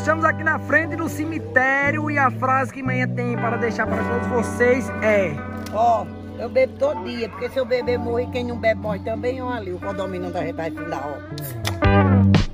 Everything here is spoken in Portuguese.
estamos aqui na frente do cemitério e a frase que manhã tem para deixar para todos vocês é: Ó, eu bebo todo dia, porque se eu beber morrer, quem não bebe morre também, ó ali, o condomínio da gente vai fundar, ó.